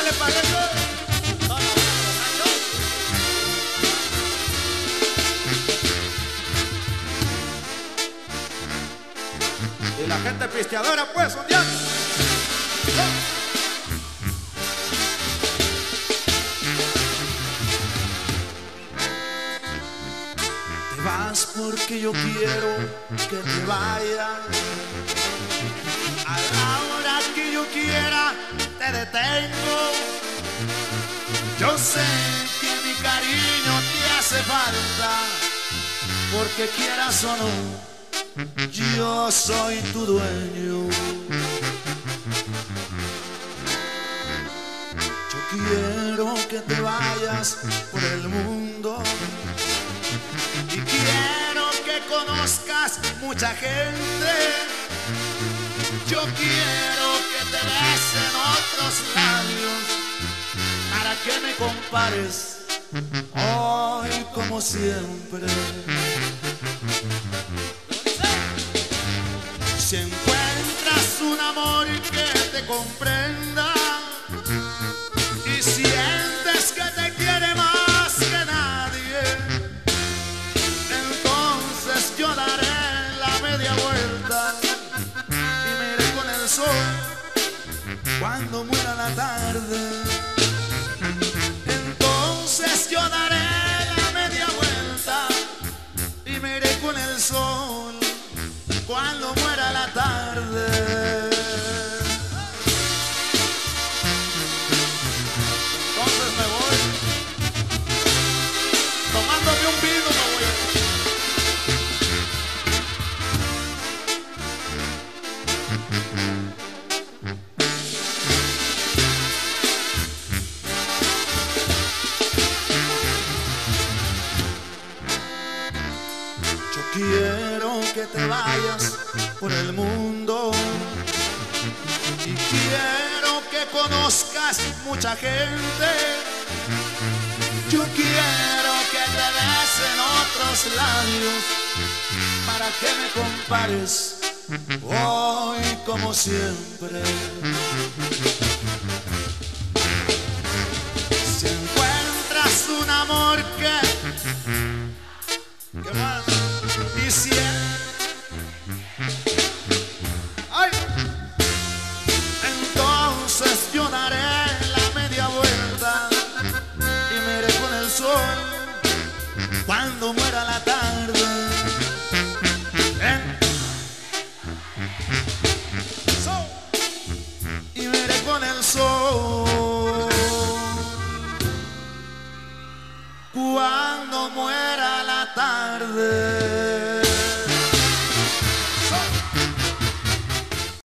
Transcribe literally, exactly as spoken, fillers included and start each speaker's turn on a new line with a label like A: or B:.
A: le parece? Y la gente pisteadora, pues, un día.
B: Te vas porque yo quiero que te vayas. A la hora que yo quiera te detengo. Yo sé que mi cariño te hace falta, porque quieras o no, yo soy tu dueño. Yo quiero que te vayas por el mundo y quiero que conozcas mucha gente. Yo quiero que te besen otros labios para que me compares hoy como siempre. Si encuentras un amor que te comprenda y sientes que te quiere más que nadie, entonces yo daré la media vuelta y me iré con el sol cuando muera la tarde. Entonces yo daré la media vuelta y me iré con el sol cuando muera la tarde. Entonces me voy tomándome un vino, me voy. Yo quiero que te vayas por el mundo y quiero que conozcas mucha gente. Yo quiero que te besen otros labios para que me compares hoy como siempre. Si encuentras un amor que ¿qué más? Y si ay, entonces yo daré la media vuelta y me iré con el sol cuando muera la tarde. ¿Eh? So, y me iré con el sol cuando muera la tarde.